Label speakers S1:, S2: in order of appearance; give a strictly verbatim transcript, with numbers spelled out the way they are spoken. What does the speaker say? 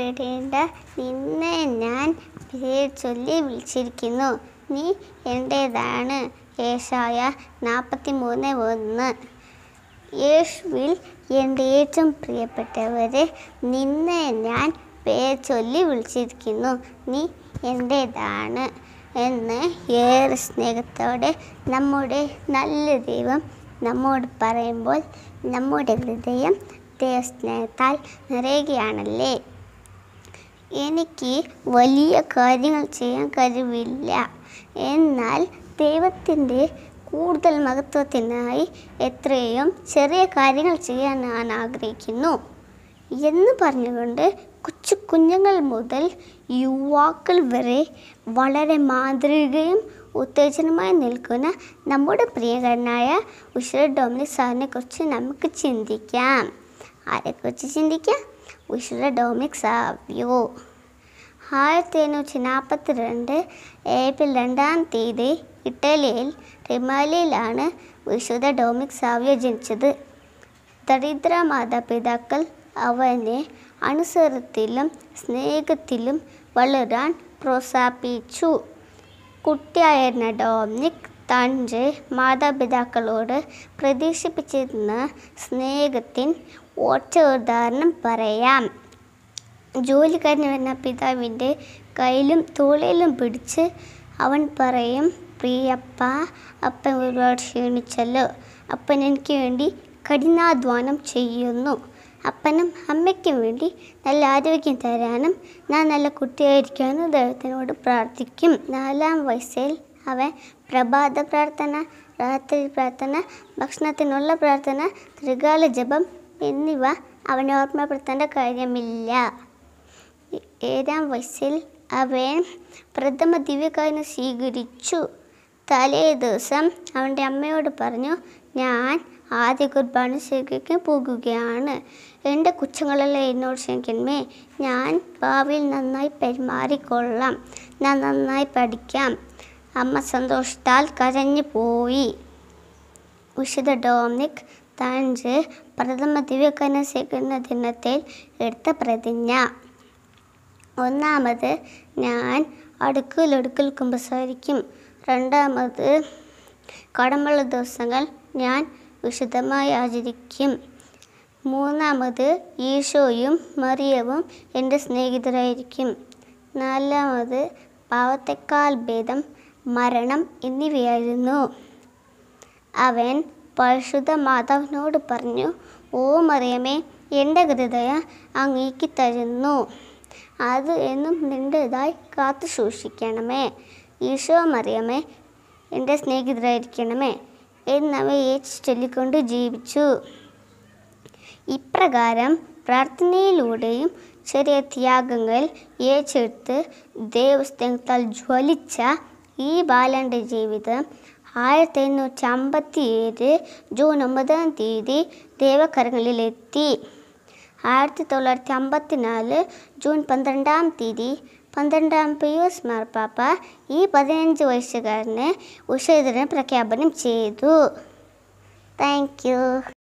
S1: ഭയപ്പെടേണ്ട, നിന്നെ ഞാൻ പേര് ചൊല്ലി വിളിച്ചിരിക്കുന്നു, നീ എൻ്റേതാണ്. യേശയ്യ നാൽപ്പത്തി മൂന്ന് ഒന്ന്. യേശുവിൽ എൻ്റെ ഏറ്റവും പ്രിയപ്പെട്ടവരെ, നിന്നെ ഞാൻ പേര് ചൊല്ലി വിളിച്ചിരിക്കുന്നു, നീ എൻ്റേതാണ് എന്ന് ഏറെ സ്നേഹത്തോടെ നമ്മുടെ നല്ല ദൈവം നമ്മോട് പറയുമ്പോൾ നമ്മുടെ ഹൃദയം ദൈവസ്നേഹത്താൽ നിറയുകയാണല്ലേ. എനിക്ക് വലിയ കാര്യങ്ങൾ ചെയ്യാൻ കഴിവില്ല, എന്നാൽ ദൈവത്തിൻ്റെ കൂടുതൽ മഹത്വത്തിനായി എത്രയും ചെറിയ കാര്യങ്ങൾ ചെയ്യാൻ ഞാൻ ആഗ്രഹിക്കുന്നു എന്ന് പറഞ്ഞുകൊണ്ട് കൊച്ചു കുഞ്ഞുങ്ങൾ മുതൽ യുവാക്കൾ വരെ വളരെ മാതൃകയും ഉത്തേജനമായി നിൽക്കുന്ന നമ്മുടെ പ്രിയങ്കരനായ ഉഷ ഡൊമിനിക് സാറിനെ കുറിച്ച് നമുക്ക് ചിന്തിക്കാം. ആരെക്കുറിച്ച് ചിന്തിക്കാം? Usha Dominic Savio. ആയിരത്തി എണ്ണൂറ്റി നാൽപ്പത്തി രണ്ട് ഏപ്രിൽ രണ്ടാം തീയതി ഇറ്റലിയിൽ റിമാലിയിലാണ് വിശുദ്ധ ഡൊമിനിക് സാവിയോ ജനിച്ചത്. ദരിദ്ര മാതാപിതാക്കൾ അവനെ അനുസരണത്തിലും സ്നേഹത്തിലും വളരാൻ പ്രോത്സാഹിപ്പിച്ചു. കുട്ടിയായിരുന്ന ഡൊമിനിക് തൻ്റെ മാതാപിതാക്കളോട് പ്രതീക്ഷിപ്പിച്ചിരുന്ന സ്നേഹത്തിന് ഒറ്റ ഉദാഹരണം പറയാം. ജോലി കഴിഞ്ഞ് വരുന്ന പിതാവിൻ്റെ കയ്യിലും തോളിലും പിടിച്ച് അവൻ പറയും, പ്രിയപ്പ, അപ്പൻ ഒരുപാട് ക്ഷീണിച്ചല്ലോ, അപ്പൻ എനിക്ക് വേണ്ടി കഠിനാധ്വാനം ചെയ്യുന്നു. അപ്പനും അമ്മയ്ക്കും വേണ്ടി നല്ല ആരോഗ്യം തരാനും ഞാൻ നല്ല കുട്ടിയായിരിക്കാനും ദൈവത്തിനോട് പ്രാർത്ഥിക്കും. നാലാം വയസ്സിൽ അവൻ പ്രഭാത പ്രാർത്ഥന, രാത്രി പ്രാർത്ഥന, ഭക്ഷണത്തിനുള്ള പ്രാർത്ഥന, ത്രികാല ജപം എന്നിവ അവനെ ഓർമ്മപ്പെടുത്തേണ്ട കാര്യമില്ല. ഏഴാം വയസ്സിൽ അവൻ പ്രഥമ ദിവ്യകാരുണ്യം സ്വീകരിച്ചു. തലേ ദിവസം അവൻ്റെ അമ്മയോട് പറഞ്ഞു, ഞാൻ ആദ്യ കുർബാന സ്വീകരിക്കാൻ പോകുകയാണ്. എൻ്റെ കുറ്റങ്ങളെല്ലാം എന്നോട് ക്ഷമിക്കണമേ, ഞാൻ ഭാവിയിൽ നന്നായി പെരുമാറിക്കൊള്ളാം, ഞാൻ നന്നായി പഠിക്കാം. അമ്മ സന്തോഷത്താൽ കരഞ്ഞു പോയി. വിശുദ്ധ ഡൊമിനിക് തൻ്റെ പ്രഥമ ദിവ്യകാരുണ്യ സ്വീകരണ ദിനത്തിൽ എടുത്ത പ്രതിജ്ഞ. ഒന്നാമത്, ഞാൻ അടുക്കലടുക്കൽ കുമ്പസാരിക്കും. രണ്ടാമത്, കടമുള്ള ദിവസങ്ങൾ ഞാൻ വിശുദ്ധമായി ആചരിക്കും. മൂന്നാമത്, ഈശോയും മറിയവും എൻ്റെ സ്നേഹിതരായിരിക്കും. നാലാമത്, പാവത്തെക്കാൾ ഭേദം മരണം എന്നിവയായിരുന്നു. അവൻ പരിശുദ്ധ മാതാവിനോട് പറഞ്ഞു, ഓ മറിയമേ, എൻ്റെ ഹൃദയം അങ്ങേക്ക് തരുന്നു, അത് എന്നും നിൻ്റേതായി കാത്തു സൂക്ഷിക്കണമേ. ഈശോ മറിയമേ, എൻ്റെ സ്നേഹിതരായിരിക്കണമേ എന്നവ ഏച്ചു ചൊല്ലിക്കൊണ്ട് ജീവിച്ചു. ഇപ്രകാരം പ്രാർത്ഥനയിലൂടെയും ചെറിയ ത്യാഗങ്ങൾ ഏറ്റെടുത്ത് ദൈവസ്നേഹത്താൽ ജ്വലിച്ച ഈ ബാലൻ്റെ ജീവിതം ആയിരത്തി എണ്ണൂറ്റി അമ്പത്തി ഏഴ് ജൂൺ ഒമ്പതാം തീയതി ദൈവകരങ്ങളിലെത്തി. ആയിരത്തി തൊള്ളായിരത്തി അമ്പത്തി നാല് ജൂൺ പന്ത്രണ്ടാം തീയതി പന്ത്രണ്ടാം പിയൂസ് മാർപ്പാപ്പ ഈ പതിനഞ്ച് വയസ്സുകാരന് ഉഷേതരൻ പ്രഖ്യാപനം ചെയ്തു. Thank U.